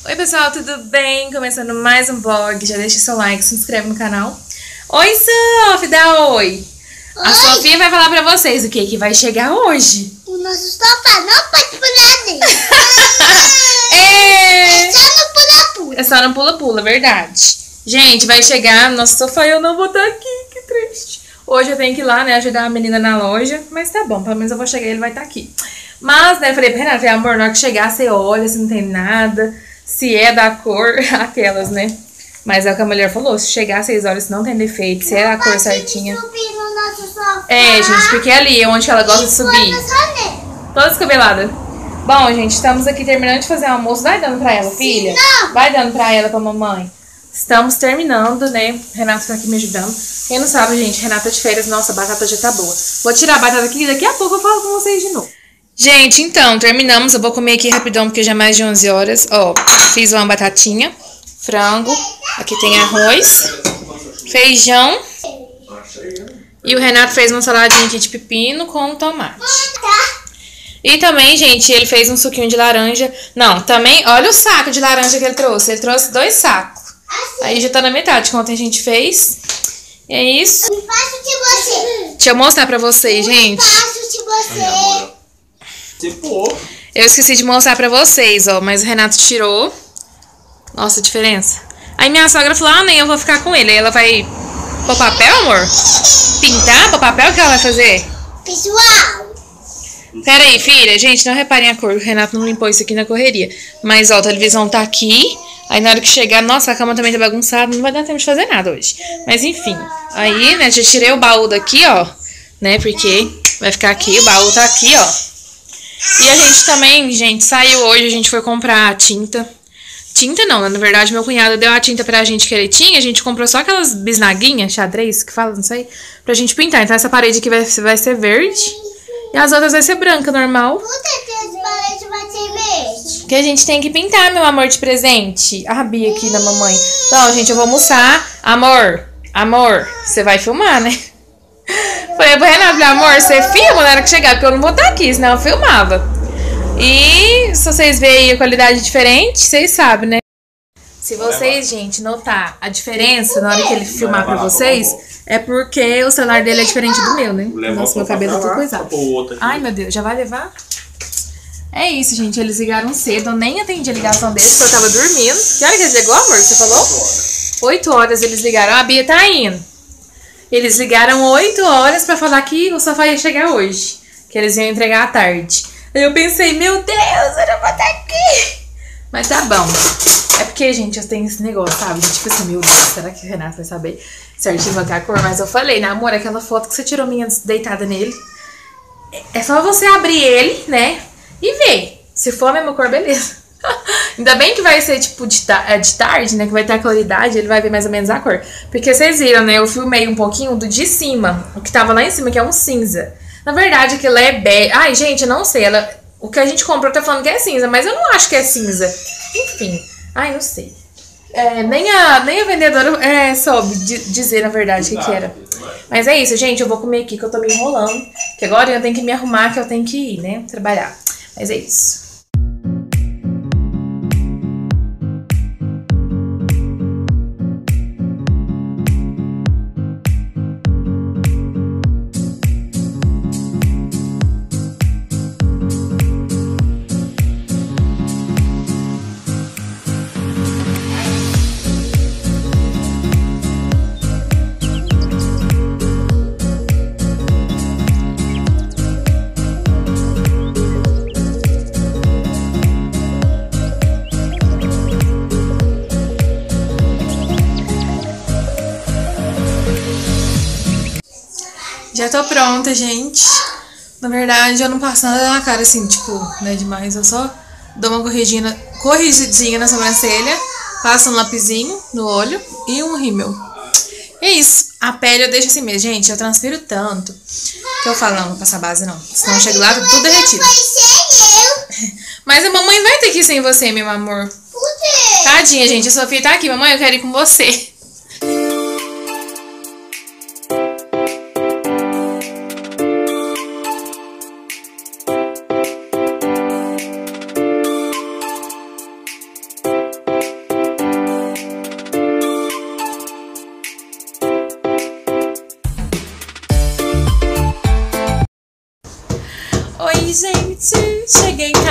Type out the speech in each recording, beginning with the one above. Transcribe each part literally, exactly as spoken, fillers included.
Oi pessoal, tudo bem? Começando mais um vlog, já deixa seu like, se inscreve no canal. Oi Sof, dá oi! Oi. A Sofia vai falar pra vocês o que que vai chegar hoje. O nosso sofá não pode pular dentro. é... é só no pula-pula. É só no pula-pula, verdade. Gente, vai chegar no nosso sofá e eu não vou estar aqui, que triste. Hoje eu tenho que ir lá, né, ajudar a menina na loja, mas tá bom, pelo menos eu vou chegar e ele vai estar aqui. Mas, né, eu falei pra Renata, amor, na hora que chegar, você olha se não tem nada, se é da cor, aquelas, né? Mas é o que a mulher falou, se chegar, vocês olham se não tem defeito, se é a cor certinha. Subir no nosso sofá. É, gente, porque ali é onde ela gosta de subir. Toda descabelada. Bom, gente, estamos aqui terminando de fazer o almoço. Vai dando pra ela, filha? Não. Vai dando pra ela, pra mamãe. Estamos terminando, né? Renata tá aqui me ajudando. Quem não sabe, gente, Renata de férias, nossa, a batata já tá boa. Vou tirar a batata aqui e daqui a pouco eu falo com vocês de novo. Gente, então, terminamos. Eu vou comer aqui rapidão, porque já é mais de onze horas. Ó, fiz uma batatinha, frango. Aqui tem arroz, feijão. E o Renato fez uma saladinha aqui de pepino com tomate. E também, gente, ele fez um suquinho de laranja. Não, também, olha o saco de laranja que ele trouxe. Ele trouxe dois sacos. Aí já tá na metade, que ontem a gente fez. E é isso. Eu faço de você. Deixa eu mostrar pra vocês, gente. Eu faço de você. Eu esqueci de mostrar pra vocês, ó. Mas o Renato tirou. Nossa, a diferença. Aí minha sogra falou, ah, nem eu vou ficar com ele. Aí ela vai pôr papel, amor? Pintar? Pôr papel? O que ela vai fazer? Pessoal. Pera aí, filha. Gente, não reparem a cor. O Renato não limpou isso aqui na correria. Mas, ó, a televisão tá aqui. Aí na hora que chegar, nossa, a cama também tá bagunçada. Não vai dar tempo de fazer nada hoje. Mas enfim. Aí, né, já tirei o baú daqui, ó. Né, porque vai ficar aqui. O baú tá aqui, ó. E a gente também, gente, saiu hoje. A gente foi comprar tinta. Tinta não, na verdade meu cunhado deu a tinta pra gente que ele tinha. A gente comprou só aquelas bisnaguinhas, xadrez, que fala, não sei. Pra gente pintar. Então essa parede aqui vai, vai ser verde. E as outras vai ser branca, normal. Por que essa parede vai ser verde? Que a gente tem que pintar, meu amor, de presente. A Bia aqui da mamãe. Então, gente, eu vou almoçar. Amor, amor, você vai filmar, né? Falei pro Renato, amor, você filma na hora que chegar, porque eu não vou estar aqui, senão eu filmava. E se vocês verem a qualidade diferente, vocês sabem, né? Se vocês, gente, notar a diferença na hora que ele filmar pra vocês, é porque o celular dele é diferente do meu, né? Nossa, meu cabelo tá tudo coisado. Ai, meu Deus, já vai levar? É isso, gente, eles ligaram cedo, eu nem atendi a ligação deles, porque eu tava dormindo. Que hora que ele ligou, amor, você falou? oito horas eles ligaram, a Bia tá indo. Eles ligaram oito horas pra falar que o sofá ia chegar hoje, que eles iam entregar à tarde. Aí eu pensei, meu Deus, eu não vou estar aqui. Mas tá bom. É porque, gente, eu tenho esse negócio, sabe? De, tipo assim, meu Deus, será que o Renato vai saber certinho qual é a cor? Mas eu falei, né, amor, aquela foto que você tirou minha deitada nele, é só você abrir ele, né, e ver. Se for a mesma cor, beleza. Ainda bem que vai ser, tipo, de, ta de tarde, né, que vai ter a claridade, ele vai ver mais ou menos a cor. Porque vocês viram, né, eu filmei um pouquinho do de cima, o que tava lá em cima, que é um cinza. Na verdade, aquilo é bege. Ai, gente, eu não sei. Ela... O que a gente comprou tá falando que é cinza, mas eu não acho que é cinza. Enfim. Ai, não sei. É, nem, a, nem a vendedora é, soube dizer, na verdade, o que, que era. Mas é isso, gente. Eu vou comer aqui, que eu tô me enrolando. Que agora eu tenho que me arrumar, que eu tenho que ir, né? Trabalhar. Mas é isso. Já tô pronta, gente. Na verdade, eu não passo nada na cara, assim, tipo, né, demais. Eu só dou uma corrigidinha, corrigidinha na sobrancelha, passo um lapisinho no olho e um rímel. É isso. A pele eu deixo assim mesmo. Gente, eu transpiro tanto que eu falo, não, não vou passar base, não. Senão eu chego lá, tá tudo derretido. Mas a mamãe vai ter que ir sem você, meu amor. Por quê? Tadinha, gente. A Sofia tá aqui. Mamãe, eu quero ir com você.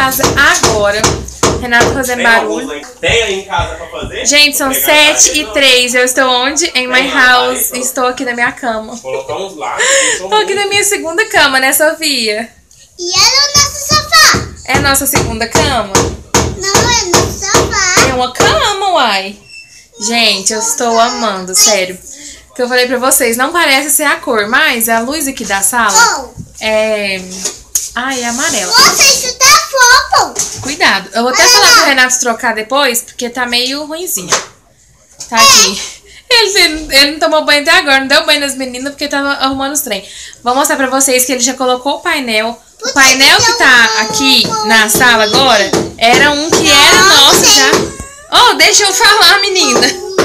casa agora. Renato fazendo barulho. Tem aí em casa pra fazer? Gente, são sete e três. Eu estou onde? Em my house. Estou aqui na minha cama. Colocamos lá. Estou aqui na minha segunda cama, né, Sofia? E era o nosso sofá. É a nossa segunda cama? Não é nosso sofá. É uma cama, uai. Gente, eu estou amando, sério. O que eu falei pra vocês, não parece ser a cor, mas a luz aqui da sala é... Ai, é amarela. Nossa, isso tá fofo. Cuidado. Eu vou até falar pro Renato trocar depois, porque tá meio ruinzinho. Tá aqui. Ele, ele não tomou banho até agora, não deu banho nas meninas porque tava arrumando os trem. Vou mostrar pra vocês que ele já colocou o painel. O painel que tá aqui na sala agora era um que era nosso já. Oh, deixa eu falar, menina.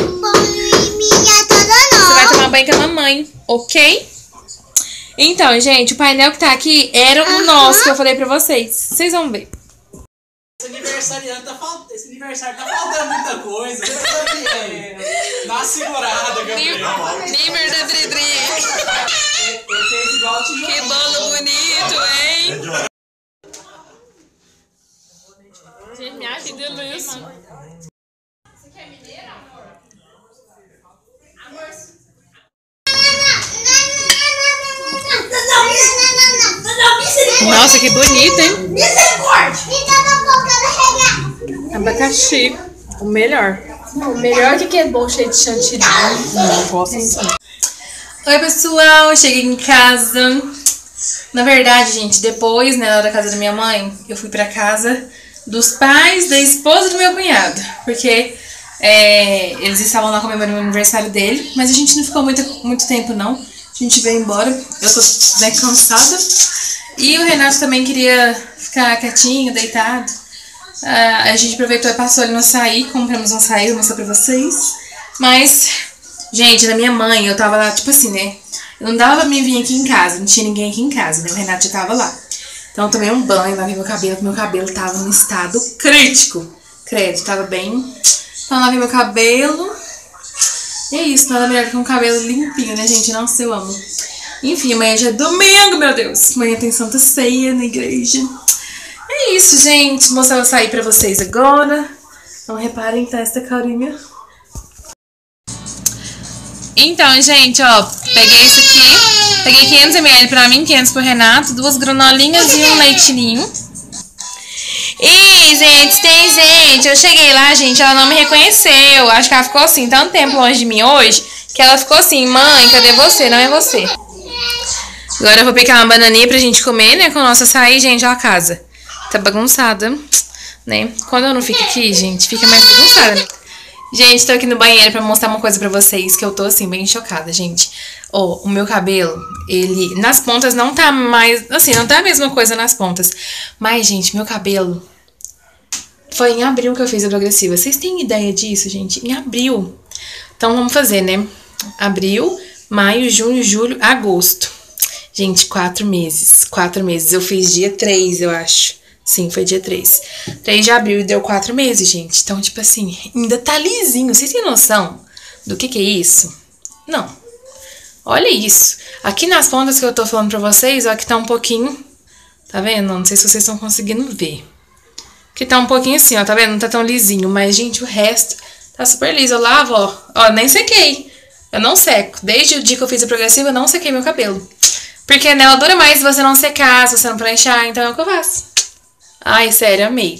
Você vai tomar banho com a mamãe, ok? Então, gente, o painel que tá aqui era o nosso que eu falei pra vocês. Vocês vão ver. Esse aniversário tá faltando, esse aniversário tá faltando muita coisa. Dá uma segurada, Gabriel. Nimer da Dridri. Ele fez igual o tijolo. Que bolo bonito, hein? Gente, minha que delícia. Você quer mineiro, amor? Amor. Nossa, que bonito, hein? Abacaxi, o melhor. O melhor que é bom, cheio de chantilly. Não, gosto assim. Oi, pessoal, cheguei em casa. Na verdade, gente, depois, né, da casa da minha mãe, eu fui pra casa dos pais da esposa do meu cunhado. Porque é, eles estavam lá comemorando o aniversário dele, mas a gente não ficou muito, muito tempo, não. A gente veio embora, eu tô bem cansada. E o Renato também queria ficar quietinho, deitado. Uh, a gente aproveitou e passou ali no açaí, compramos um açaí, vou mostrar pra vocês. Mas, gente, na minha mãe, eu tava lá, tipo assim, né? Eu não dava pra mim vir aqui em casa, não tinha ninguém aqui em casa, né? O Renato já tava lá. Então eu tomei um banho, lavei meu cabelo, porque meu cabelo tava num estado crítico. Credo, tava bem. Então lavei meu cabelo. E é isso, nada melhor que um cabelo limpinho, né, gente? Nossa, eu amo. Enfim, amanhã já é domingo, meu Deus. Amanhã tem Santa Ceia na igreja. É isso, gente. Vou mostrar o açaí pra vocês agora. Não reparem, tá essa carinha. Então, gente, ó. Peguei isso aqui. Peguei quinhentos mililitros pra mim, quinhentos pro Renato. Duas granolinhas e um leitinho. E, gente, tem gente. Eu cheguei lá, gente, ela não me reconheceu. Acho que ela ficou assim, tanto tempo longe de mim hoje, que ela ficou assim, mãe, cadê você? Não é você. Agora eu vou pegar uma bananinha pra gente comer, né? Com o nosso açaí, gente, ó a casa. Tá bagunçada, né? Quando eu não fico aqui, gente, fica mais bagunçada, né? Gente, tô aqui no banheiro pra mostrar uma coisa pra vocês, que eu tô, assim, bem chocada, gente. Ó, oh, o meu cabelo, ele... Nas pontas não tá mais... Assim, não tá a mesma coisa nas pontas. Mas, gente, meu cabelo... Foi em abril que eu fiz a progressiva. Vocês têm ideia disso, gente? Em abril. Então, vamos fazer, né? Abril, maio, junho, julho, agosto. Gente, quatro meses. Quatro meses. Eu fiz dia três, eu acho. Sim, foi dia três. três de abril e deu quatro meses, gente. Então, tipo assim, ainda tá lisinho. Vocês têm noção do que que é isso? Não. Olha isso. Aqui nas pontas que eu tô falando pra vocês, ó, que tá um pouquinho... Tá vendo? Não sei se vocês estão conseguindo ver. Que tá um pouquinho assim, ó, tá vendo? Não tá tão lisinho. Mas, gente, o resto tá super liso. Eu lavo, ó. Ó, nem sequei. Eu não seco. Desde o dia que eu fiz a progressiva, eu não sequei meu cabelo. Porque nela dura mais se você não secar, se você não pranchar. Então é o que eu faço. Ai, sério, amei.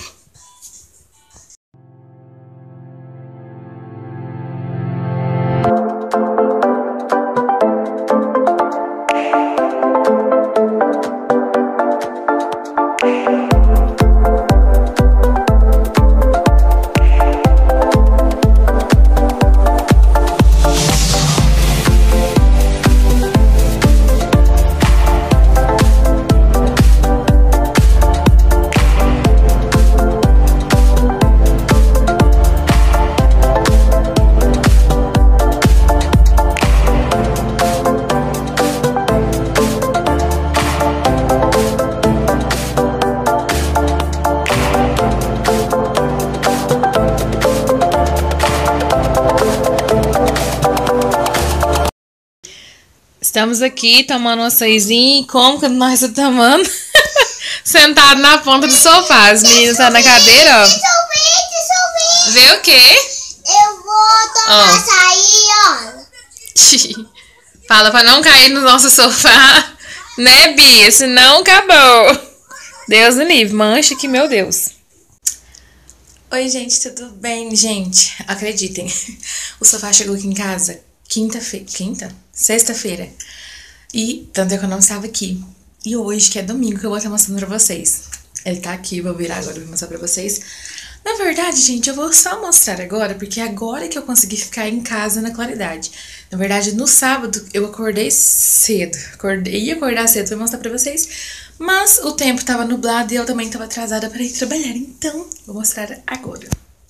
Estamos aqui tomando um açaizinho. Como que nós estamos tomando? Sentado na ponta do sofá. As meninas estão na cadeira, ó. Deixa eu ver, deixa eu ver. Vê o quê? Eu vou tomar Ó. açaí, ó. Fala pra não cair no nosso sofá. Né, Bia? Senão acabou. Deus me livre. Mancha que, meu Deus. Oi, gente. Tudo bem? Gente, acreditem. O sofá chegou aqui em casa quinta-feira. Quinta? Sexta-feira. E tanto é que eu não estava aqui. E hoje, que é domingo, que eu vou estar mostrando pra vocês. Ele tá aqui, vou virar agora e vou mostrar pra vocês. Na verdade, gente, eu vou só mostrar agora, porque é agora que eu consegui ficar em casa na claridade. Na verdade, no sábado, eu acordei cedo. Acordei, ia acordar cedo pra mostrar pra vocês. Mas o tempo tava nublado e eu também tava atrasada para ir trabalhar. Então, vou mostrar agora.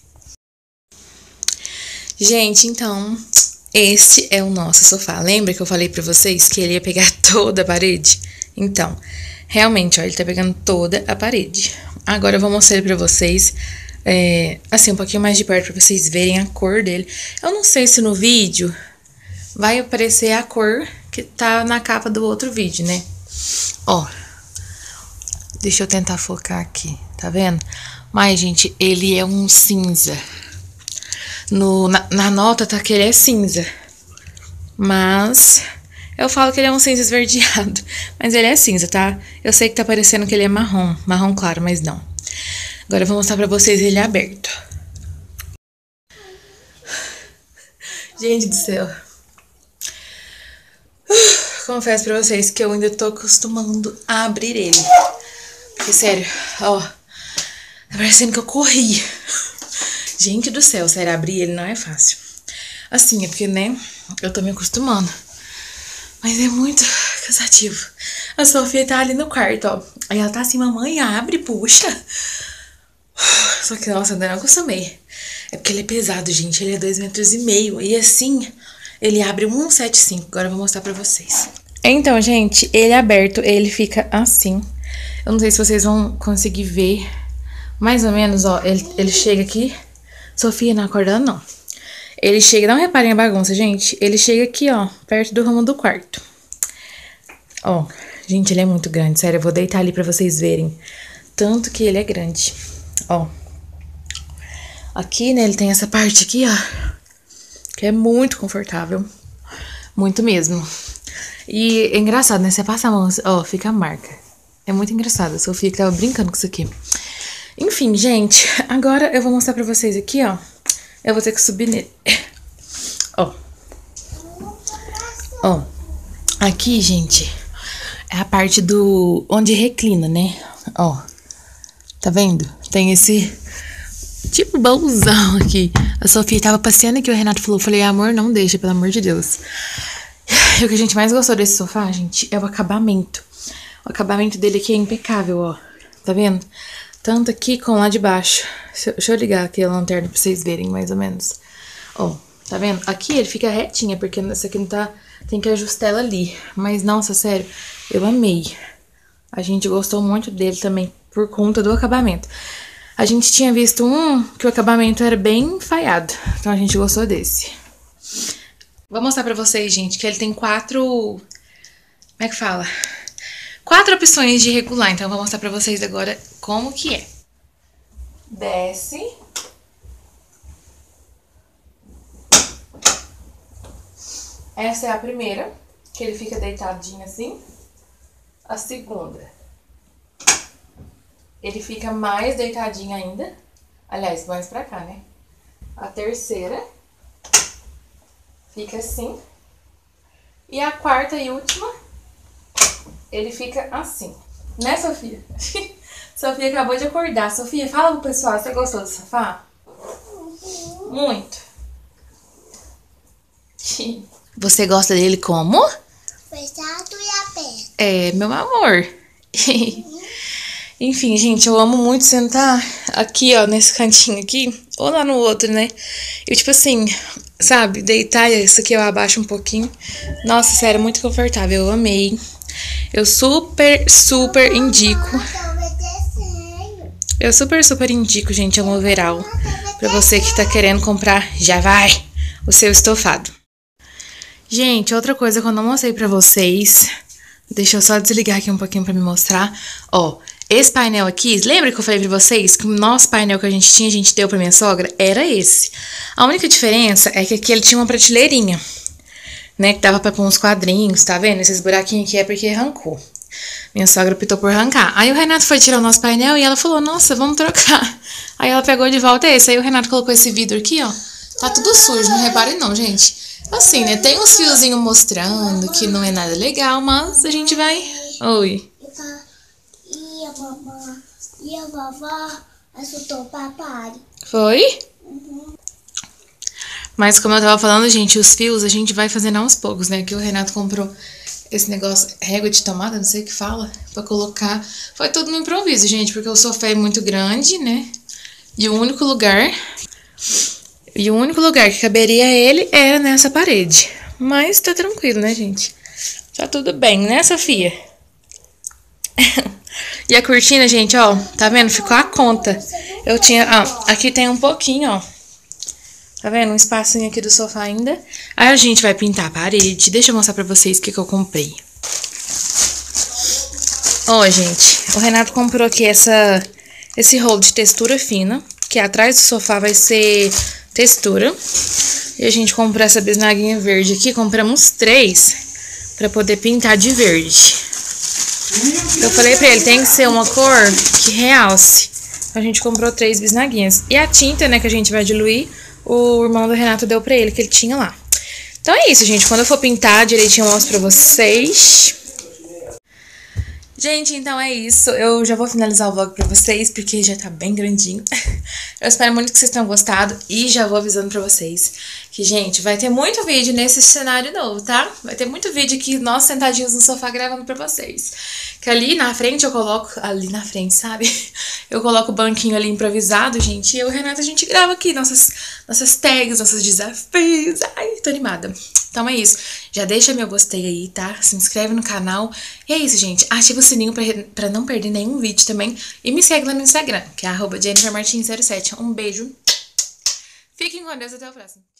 Gente, então, este é o nosso sofá. Lembra que eu falei pra vocês que ele ia pegar toda a parede? Então, realmente, ó, ele tá pegando toda a parede. Agora eu vou mostrar ele pra vocês, é, assim, um pouquinho mais de perto pra vocês verem a cor dele. Eu não sei se no vídeo vai aparecer a cor que tá na capa do outro vídeo, né? Ó, deixa eu tentar focar aqui, tá vendo? Mas, gente, ele é um cinza. No, na, na nota tá que ele é cinza. Mas eu falo que ele é um cinza esverdeado. Mas ele é cinza, tá? Eu sei que tá parecendo que ele é marrom. Marrom claro, mas não. Agora eu vou mostrar pra vocês ele aberto. Gente do céu. Confesso pra vocês que eu ainda tô acostumando a abrir ele. Porque, sério, ó, tá parecendo que eu corri. Gente do céu, sério, abrir ele não é fácil. Assim, é porque, né, eu tô me acostumando. Mas é muito cansativo. A Sofia tá ali no quarto, ó. Aí ela tá assim, mamãe, abre, puxa. Só que, nossa, ainda não acostumei. É porque ele é pesado, gente, ele é dois metros e meio. E assim, ele abre um sete cinco. Agora eu vou mostrar pra vocês. Então, gente, ele aberto, ele fica assim. Eu não sei se vocês vão conseguir ver. Mais ou menos, ó, ele, ele chega aqui. Sofia, não acordando, não. Ele chega, não reparem a bagunça, gente. Ele chega aqui, ó, perto do ramo do quarto. Ó, gente, ele é muito grande, sério. Eu vou deitar ali pra vocês verem. Tanto que ele é grande. Ó. Aqui, né, ele tem essa parte aqui, ó. Que é muito confortável. Muito mesmo. E é engraçado, né? Você passa a mão, ó, fica a marca. É muito engraçado. A Sofia que tava brincando com isso aqui. Enfim, gente, agora eu vou mostrar pra vocês aqui, ó. Eu vou ter que subir nele. Ó. Ó. Aqui, gente, é a parte do... onde reclina, né? Ó. Tá vendo? Tem esse... tipo baúzão aqui. A Sofia tava passeando aqui, o Renato falou. Eu falei, amor, não deixa, pelo amor de Deus. E o que a gente mais gostou desse sofá, gente, é o acabamento. O acabamento dele aqui é impecável, ó. Tá vendo? Tanto aqui como lá de baixo. Deixa eu ligar aqui a lanterna pra vocês verem, mais ou menos. Ó, tá vendo? Aqui ele fica retinha, porque essa aqui não tá... Tem que ajustar ela ali. Mas, nossa, sério, eu amei. A gente gostou muito dele também, por conta do acabamento. A gente tinha visto um que o acabamento era bem falhado. Então, a gente gostou desse. Vou mostrar pra vocês, gente, que ele tem quatro... Como é que fala? Quatro opções de regular, então eu vou mostrar pra vocês agora como que é. Desce. Essa é a primeira, que ele fica deitadinho assim. A segunda, ele fica mais deitadinho ainda. Aliás, mais pra cá, né? A terceira, fica assim. E a quarta e última, ele fica assim. Né, Sofia? Sofia acabou de acordar. Sofia, fala pro pessoal, você gostou do sofá? Muito. Você gosta dele como? Fechado e aberto. É, meu amor. Enfim, gente, eu amo muito sentar aqui, ó, nesse cantinho aqui. Ou lá no outro, né? Eu, tipo assim, sabe, deitar isso aqui eu abaixo um pouquinho. Nossa, sério, muito confortável. Eu amei. Eu super, super indico. Eu super, super indico, gente, a Moveral. Pra você que tá querendo comprar, já vai, o seu estofado. Gente, outra coisa que eu não mostrei pra vocês. Deixa eu só desligar aqui um pouquinho pra me mostrar. Ó, esse painel aqui, lembra que eu falei pra vocês que o nosso painel que a gente tinha, a gente deu pra minha sogra? Era esse. A única diferença é que aqui ele tinha uma prateleirinha, né? Que dava pra pôr uns quadrinhos, tá vendo? Esses buraquinhos aqui é porque arrancou. Minha sogra optou por arrancar. Aí o Renato foi tirar o nosso painel e ela falou, nossa, vamos trocar. Aí ela pegou de volta esse. Aí o Renato colocou esse vidro aqui, ó. Tá tudo sujo, não reparem não, gente. Assim, né? Tem uns fiozinhos mostrando que não é nada legal, mas a gente vai... Oi. E a mamãe e a vovó assustou o papai. Foi? Uhum. Mas como eu tava falando, gente, os fios a gente vai fazendo aos poucos, né? Que o Renato comprou esse negócio, régua de tomada, não sei o que fala, pra colocar. Foi tudo no improviso, gente, porque o sofá é muito grande, né? E o único lugar... E o único lugar que caberia ele era nessa parede. Mas tá tranquilo, né, gente? Tá tudo bem, né, Sofia? E a cortina, gente, ó, tá vendo? Ficou a conta. Eu tinha, ó, aqui tem um pouquinho, ó. Tá vendo? Um espacinho aqui do sofá ainda. Aí a gente vai pintar a parede. Deixa eu mostrar pra vocês o que que eu comprei. Ó, gente, o Renato comprou aqui essa, esse rolo de textura fina, que atrás do sofá vai ser textura. E a gente comprou essa bisnaguinha verde aqui. Compramos três pra poder pintar de verde. Eu falei pra ele, tem que ser uma cor que realce. A gente comprou três bisnaguinhas. E a tinta, né, que a gente vai diluir, o irmão do Renato deu pra ele, que ele tinha lá. Então é isso, gente. Quando eu for pintar direitinho, eu mostro pra vocês. Gente, então é isso. Eu já vou finalizar o vlog pra vocês, porque já tá bem grandinho. Eu espero muito que vocês tenham gostado. E já vou avisando pra vocês que, gente, vai ter muito vídeo nesse cenário novo, tá? Vai ter muito vídeo aqui, nós sentadinhos no sofá gravando pra vocês. Que ali na frente eu coloco... Ali na frente, sabe? Eu coloco o banquinho ali improvisado, gente. E eu e o Renato, a gente grava aqui nossas, nossas tags, nossos desafios. Ai, tô animada. Então é isso. Já deixa meu gostei aí, tá? Se inscreve no canal. E é isso, gente. Ativa o sininho pra, pra não perder nenhum vídeo também. E me segue lá no Instagram, que é arroba Jennifer Martins zero sete. Um beijo. Fiquem com Deus, até o próximo.